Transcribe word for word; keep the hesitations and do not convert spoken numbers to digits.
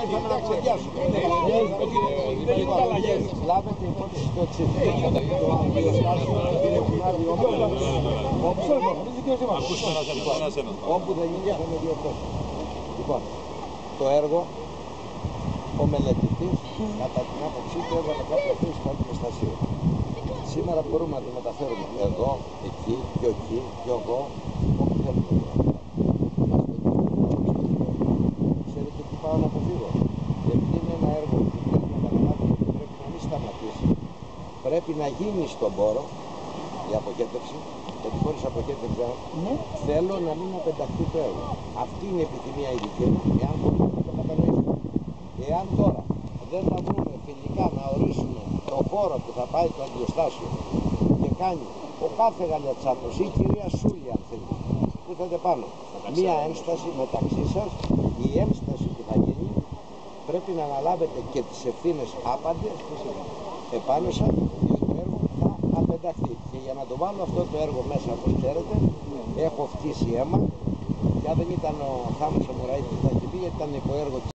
ήρθαμε να κουβεντιάσουμε. Δεν γίνονται αλλαγές. Λάβετε υπόψη το εξής. Το αντιοστάσιο, κύριε Κουνάρη, όπου δεν είναι θα με διορθώσει. Λοιπόν, το έργο, ο μελετητής, κατά την άποψή του, έβαλε κάποια θέση στο αντιοστάσιο. Σήμερα μπορούμε να το μεταφέρουμε εδώ, εκεί, και εκεί, και εδώ, όπου θέλουμε. Ξέρετε τι πάω να αποφύγω. Επειδή είναι ένα έργο που πρέπει να καταλάβει ότι πρέπει να μην σταματήσει. Πρέπει να γίνει στον πόρο η αποχέτευση, γιατί χωρίς αποχέτευση ναι. Θέλω να μην απενταχθεί το έργο. Αυτή είναι η επιθυμία η δική μου, εάν μπορούμε να το κατανοήσουμε. Εάν τώρα δεν θα βρούμε φιλικά να ορίσουμε το χώρο που θα πάει το αντιοστάσιο και κάνει ο κάθε Γαλιατσάτος ή η κυρία Σούλη, αν θέλει, που ήρθατε πάνω, μία ένσταση μεταξύ σας, η ένσταση που θα γίνει πρέπει να αναλάβετε και τις ευθύνες άπαντες επάνω σας, διότι το έργο θα απενταχθεί. Και για να το βάλω αυτό το έργο μέσα, όπως ξέρετε, έχω φτύσει αίμα, και αν δεν ήταν ο Χάμος ο Μουραΐτης θα έχει πει, γιατί ήταν υπό έργο